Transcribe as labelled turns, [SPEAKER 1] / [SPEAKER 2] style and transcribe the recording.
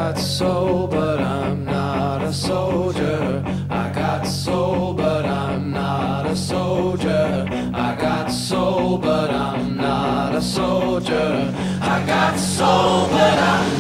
[SPEAKER 1] got soul, but I'm not a soldier. I got soul, but I'm not a soldier. I got soul, but I'm not a soldier. I got soul, but I'm